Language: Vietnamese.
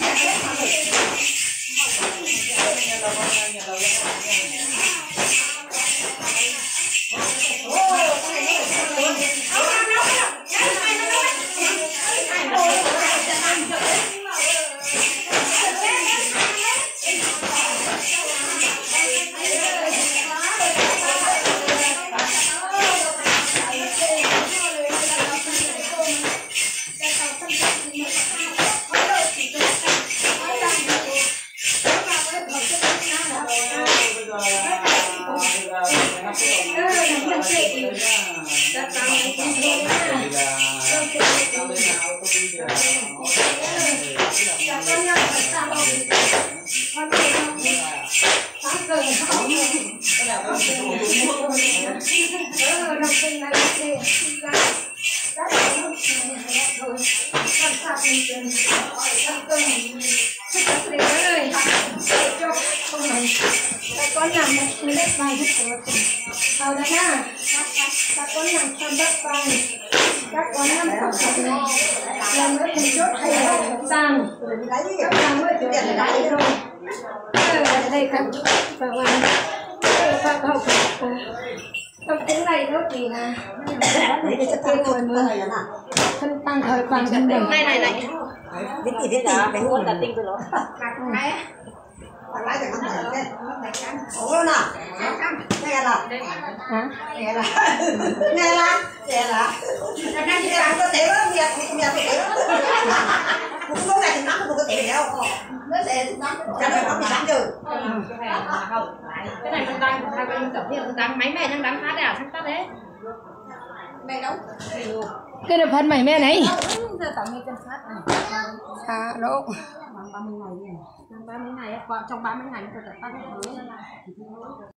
con làm một lớp bài hầu đó nha, các con làm xong lớp bài, các con làm xong này, làm mới thành chốt hay là sang, các làm mới chốt để lại rồi, đây các và làm, các học trong tiếng này đó thì là để cho tôi ngồi mưa, thân tăng thời bằng thân đỉnh. Này, biết gì đó, bé muốn là tinh tôi nó. Hả? Nghe là có thể đó, mẹ cũng có ngày thì nắm cũng có thể đâu. Nó sẽ nắm, chẳng phải nắm thì nắm chứ. Cái này không tăng, hai bên tập hiện không tăng, máy mẹ đang đắng phát à, thằng tắt đấy. Mẹ đâu? Cái là phần mày mẹ này. Giờ tổng như chân phát này. À, đâu. 30 ngày này. 30 ngày, trong 30 ngày tôi tập phát hết.